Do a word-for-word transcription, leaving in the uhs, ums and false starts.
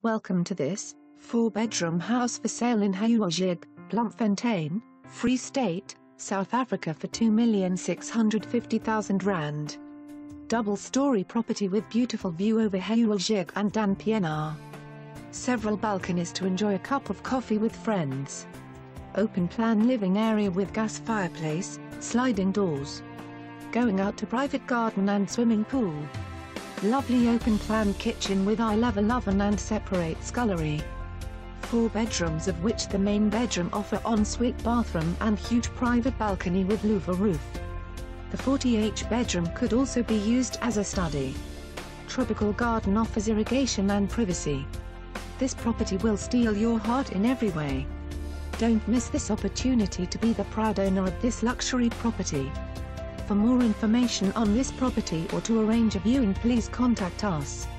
Welcome to this four-bedroom house for sale in Heuwelsig, Bloemfontein, Free State, South Africa for two million six hundred fifty thousand rand. Double-story property with beautiful view over Heuwelsig and Dan Pienaar. Several balconies to enjoy a cup of coffee with friends. Open-plan living area with gas fireplace, sliding doors. Going out to private garden and swimming pool. Lovely open-plan kitchen with eye-level oven and separate scullery. Four bedrooms, of which the main bedroom offer ensuite bathroom and huge private balcony with louver roof. The forty-eight bedroom could also be used as a study. Tropical garden offers irrigation and privacy. This property will steal your heart in every way. Don't miss this opportunity to be the proud owner of this luxury property. For more information on this property or to arrange a viewing, please contact us.